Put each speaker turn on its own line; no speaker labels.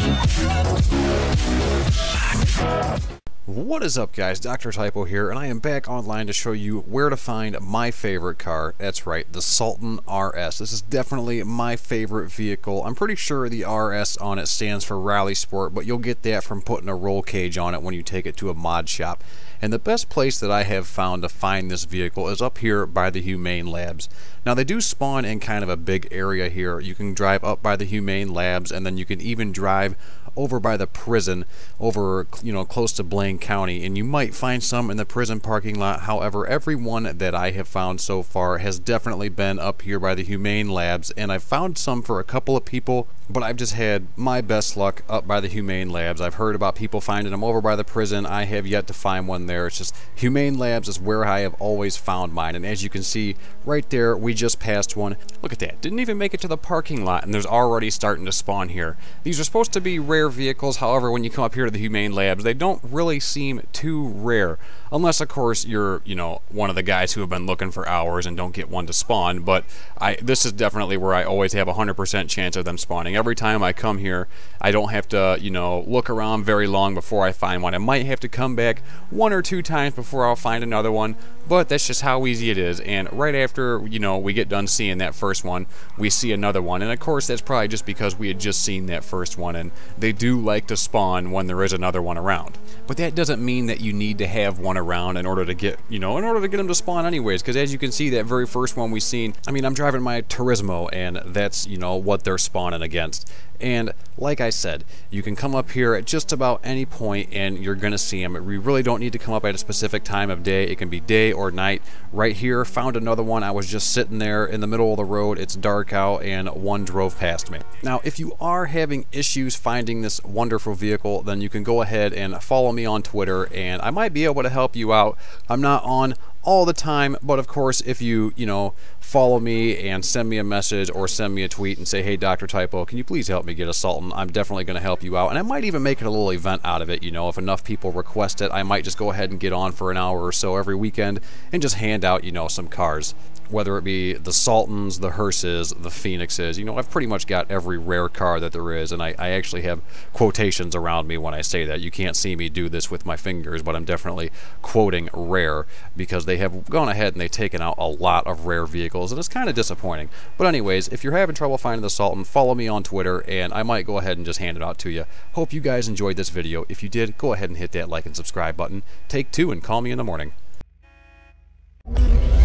What is up, guys? Dr. Typo here, and I am back online to show you where to find my favorite car. That's right, the Sultan RS. This is definitely my favorite vehicle. I'm pretty sure the RS on it stands for Rally Sport, but you'll get that from putting a roll cage on it when you take it to a mod shop. And the best place that I have found to find this vehicle is up here by the Humane Labs. Now, they do spawn in kind of a big area here. You can drive up by the Humane Labs, and then you can even drive over by the prison, over, close to Blaine County, and you might find some in the prison parking lot. However, every one that I have found so far has definitely been up here by the Humane Labs, and I've found some for a couple of people, but I've just had my best luck up by the Humane Labs. I've heard about people finding them over by the prison. I have yet to find one there. It's just Humane Labs is where I have always found mine, and as you can see right there, we just passed one. Look at that. Didn't even make it to the parking lot, and there's already starting to spawn here. These are supposed to be rare vehicles. However, when you come up here to the Humane Labs, they don't really seem too rare, unless of course you're one of the guys who have been looking for hours and don't get one to spawn. But this is definitely where I always have 100% chance of them spawning. Every time I come here, I don't have to look around very long before I find one. I might have to come back 1 or 2 times before I'll find another one, but that's just how easy it is. And right after we get done seeing that first one, we see another one, and of course that's probably just because we had just seen that first one, and they do like to spawn when there is another one around. But that doesn't mean that you need to have one around in order to get them to spawn anyways, because as you can see, that very first one we seen, I'm driving my Turismo, and that's what they're spawning against. And like I said, you can come up here at just about any point and you're gonna see them. We really don't need to come up at a specific time of day. It can be day or night. Right here, found another one. I was just sitting there in the middle of the road. It's dark out and one drove past me. Now, if you are having issues finding this wonderful vehicle, then you can go ahead and follow me on Twitter, and I might be able to help you out. I'm not on all the time, but of course, if you follow me and send me a message or send me a tweet and say, hey, Dr. Typo, can you please help me get a Sultan, I'm definitely going to help you out. And I might even make it a little event out of it. If enough people request it, I might just go ahead and get on for an hour or so every weekend and just hand out some cars, whether it be the Sultans, the Hearses, the Phoenixes. I've pretty much got every rare car that there is, and I actually have quotations around me when I say that. You can't see me do this with my fingers, but I'm definitely quoting rare, because they have gone ahead and they've taken out a lot of rare vehicles, and it's kind of disappointing. But anyways, if you're having trouble finding the Sultan, follow me on Twitter, and I might go ahead and just hand it out to you. Hope you guys enjoyed this video. If you did, go ahead and hit that like and subscribe button. Take 2 and call me in the morning.